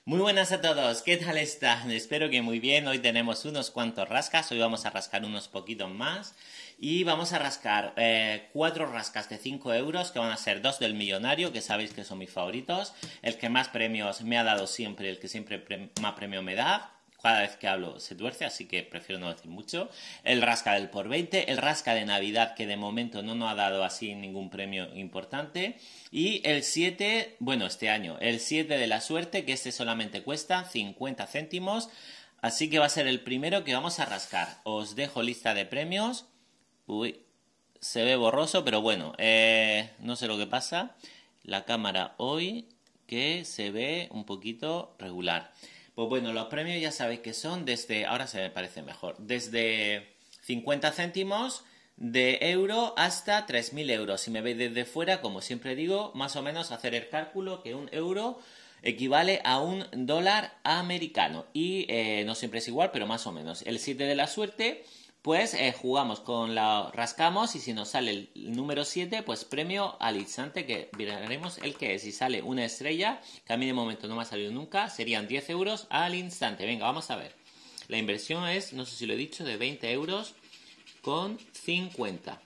Muy buenas a todos, ¿qué tal están? Espero que muy bien. Hoy tenemos unos cuantos rascas, hoy vamos a rascar unos poquitos más y vamos a rascar 4 rascas de 5 euros que van a ser 2 del millonario, que sabéis que son mis favoritos, el que más premios me ha dado siempre, el que siempre más premio me da. Cada vez que hablo se tuerce, así que prefiero no decir mucho. El rasca del por 20, el rasca de Navidad, que de momento no nos ha dado así ningún premio importante. Y el 7, bueno, este año, el 7 de la suerte, que este solamente cuesta 50 céntimos. Así que va a ser el primero que vamos a rascar. Os dejo lista de premios. Uy, se ve borroso, pero bueno, no sé lo que pasa. La cámara hoy que se ve un poquito regular. Pues bueno, los premios ya sabéis que son desde, ahora se me parece mejor, desde 50 céntimos de euro hasta 3.000 euros. Si me veis desde fuera, como siempre digo, más o menos hacer el cálculo que un euro equivale a un dólar americano. Y no siempre es igual, pero más o menos. El 7 de la suerte, pues jugamos con la rascamos y si nos sale el número 7, pues premio al instante, que veremos el que es. Si sale una estrella, que a mí de momento no me ha salido nunca, serían 10 euros al instante. Venga, vamos a ver. La inversión es, no sé si lo he dicho, de 20 euros con 50.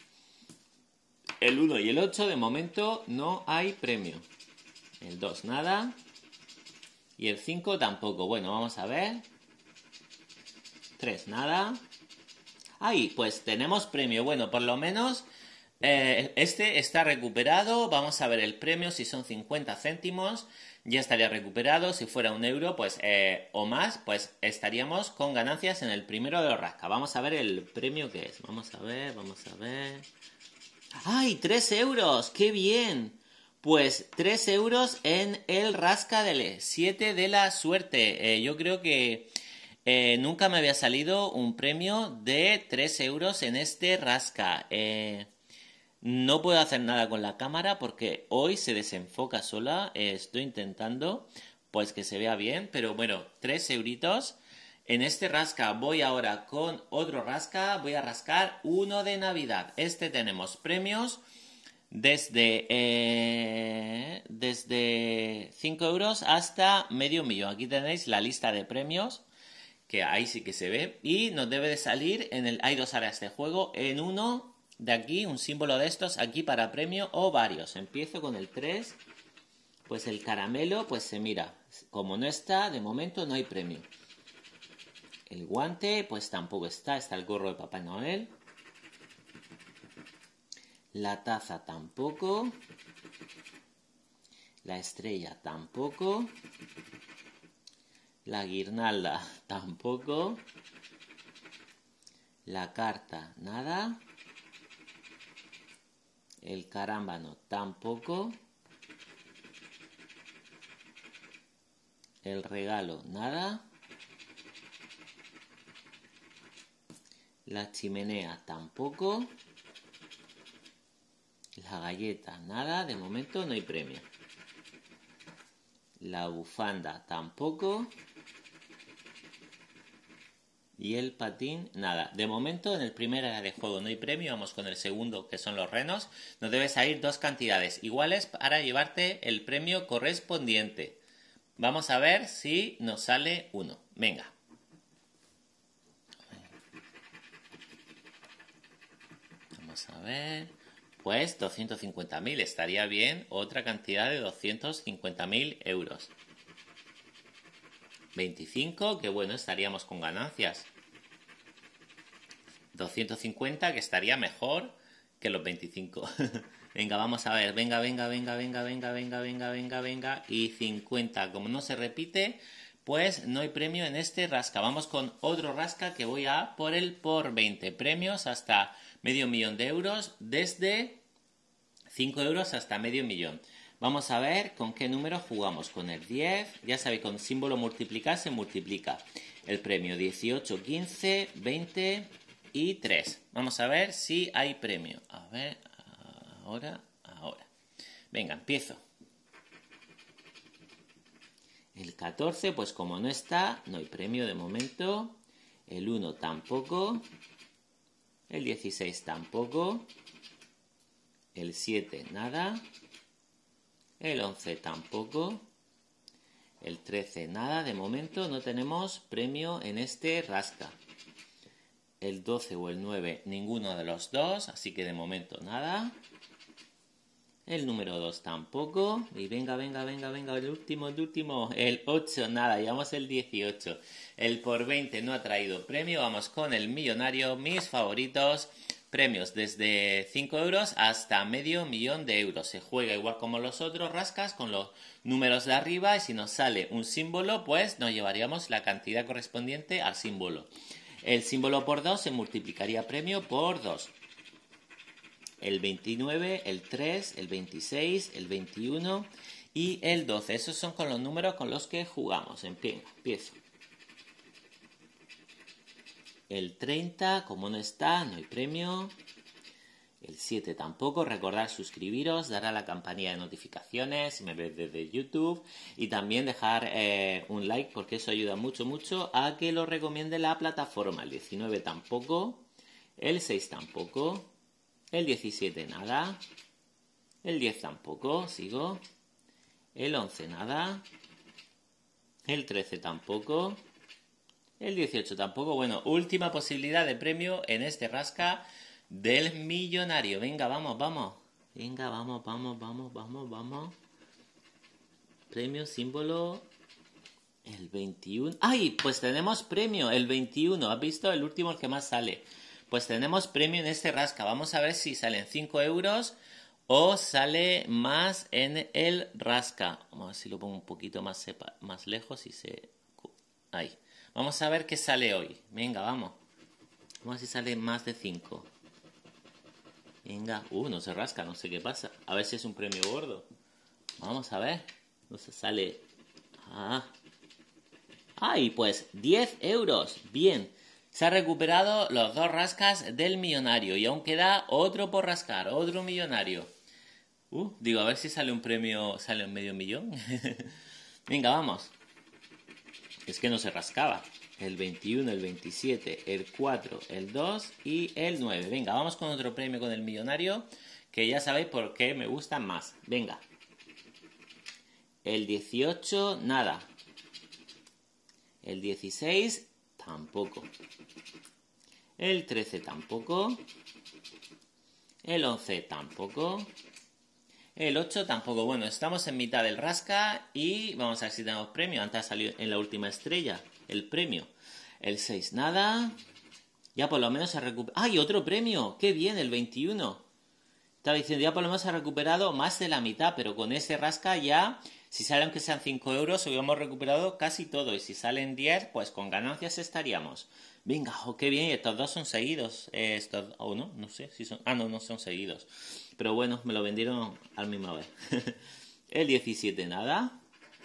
El 1 y el 8 de momento no hay premio. El 2 nada. Y el 5 tampoco. Bueno, vamos a ver. 3 nada. Ahí, pues tenemos premio. Bueno, por lo menos este está recuperado. Vamos a ver el premio. Si son 50 céntimos, ya estaría recuperado. Si fuera un euro, pues o más, pues estaríamos con ganancias en el primero de los rasca. Vamos a ver el premio que es. Vamos a ver, vamos a ver. ¡Ay, 3 euros! ¡Qué bien! Pues 3 euros en el rasca del 7 de la suerte. Yo creo que nunca me había salido un premio de 3 euros en este rasca. No puedo hacer nada con la cámara porque hoy se desenfoca sola. Estoy intentando pues que se vea bien, pero bueno, 3 euritos. En este rasca voy ahora con otro rasca. Voy a rascar uno de Navidad. Este tenemos premios desde 5 euros hasta medio millón. Aquí tenéis la lista de premios, que ahí sí que se ve. Y nos debe de salir hay dos áreas de juego. En uno de aquí, un símbolo de estos, aquí para premio o varios. Empiezo con el 3. Pues el caramelo, pues se mira. Como no está, de momento no hay premio. El guante, pues tampoco está. Está el gorro de Papá Noel. La taza tampoco. La estrella tampoco. La guirnalda tampoco. La carta nada. El carámbano tampoco. El regalo nada. La chimenea tampoco. La galleta nada. De momento no hay premio. La bufanda tampoco. Y el patín, nada. De momento, en el primer área de juego no hay premio. Vamos con el segundo, que son los renos. Nos debe salir dos cantidades iguales para llevarte el premio correspondiente. Vamos a ver si nos sale uno. Venga. Vamos a ver. Pues 250.000. Estaría bien otra cantidad de 250.000 euros. 25, que bueno, estaríamos con ganancias. 250, que estaría mejor que los 25. Venga, vamos a ver. Venga, venga, venga, venga, venga, venga, venga, venga, venga. Y 50. Como no se repite, pues no hay premio en este rasca. Vamos con otro rasca que voy a por el por 20. Premios hasta medio millón de euros. Desde 5 euros hasta medio millón. Vamos a ver con qué número jugamos. Con el 10, ya sabéis, con símbolo multiplicar se multiplica el premio. 18, 15, 20 y 3. Vamos a ver si hay premio. A ver, ahora. Venga, empiezo. El 14, pues como no está, no hay premio de momento. El 1 tampoco. El 16 tampoco. El 7 nada. El 11 tampoco. El 13, nada, de momento no tenemos premio en este rasca. El 12 o el 9, ninguno de los dos, así que de momento nada. El número 2 tampoco. Y venga, el último. El 8, nada, llevamos el 18. El por 20 no ha traído premio, vamos con el millonario, mis favoritos. Premios desde 5 euros hasta medio millón de euros. Se juega igual como los otros rascas, con los números de arriba, y si nos sale un símbolo, pues nos llevaríamos la cantidad correspondiente al símbolo. El símbolo por 2 se multiplicaría premio por 2. El 29, el 3, el 26, el 21 y el 12. Esos son con los números con los que jugamos. Empiezo. El 30, como no está, no hay premio. El 7 tampoco. Recordad suscribiros, dar a la campanilla de notificaciones si me ves desde YouTube. Y también dejar un like, porque eso ayuda mucho a que lo recomiende la plataforma. El 19 tampoco. El 6 tampoco. El 17 nada. El 10 tampoco. Sigo. El 11 nada. El 13 tampoco. El 18 tampoco. Bueno, última posibilidad de premio en este rasca del millonario. Venga, vamos. Venga, vamos. Premio, símbolo. El 21. ¡Ay! Pues tenemos premio. El 21. ¿Has visto? El último, el que más sale. Pues tenemos premio en este rasca. Vamos a ver si salen 5 euros o sale más en el rasca. Vamos a ver si lo pongo un poquito más lejos y se... Ahí. Vamos a ver qué sale hoy. Venga, vamos. Vamos a ver si sale más de 5. Venga. No se rasca, no sé qué pasa. A ver si es un premio gordo. Vamos a ver. No se sale... ¡Ay! Pues 10 euros. Bien. Se ha recuperado los 2 rascas del millonario. Y aún queda otro por rascar. Otro millonario. Digo, a ver si sale un premio... ¿Sale un medio millón? Venga, vamos. Es que no se rascaba. El 21, el 27, el 4, el 2 y el 9. Venga, vamos con otro premio con el millonario, que ya sabéis por qué me gustan más. Venga. El 18, nada. El 16, tampoco. El 13, tampoco. El 11, tampoco. El 8 tampoco. Bueno, estamos en mitad del rasca y vamos a ver si tenemos premio. Antes ha salido en la última estrella el premio. El 6 nada. Ya por lo menos se ha recuperado. ¡Ay, otro premio! ¡Qué bien! El 21. Estaba diciendo, ya por lo menos se ha recuperado más de la mitad, pero con ese rasca ya, si salen aunque sean 5 euros, hubiéramos recuperado casi todo. Y si salen 10, pues con ganancias estaríamos. Venga, qué bien, estos dos son seguidos. No sé si son... no son seguidos. Pero bueno, me lo vendieron al misma vez. El 17 nada.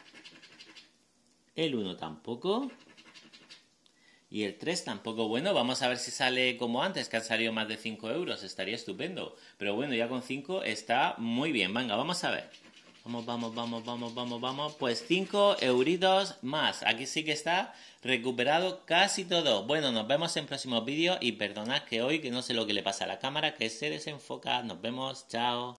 El 1 tampoco. Y el 3 tampoco. Bueno, vamos a ver si sale como antes, que han salido más de 5 euros. Estaría estupendo. Pero bueno, ya con 5 está muy bien. Venga, vamos a ver. Vamos. Pues 5 euritos más. Aquí sí que está recuperado casi todo. Bueno, nos vemos en próximos vídeos y perdonad que hoy que no sé lo que le pasa a la cámara, que se desenfoca. Nos vemos, chao.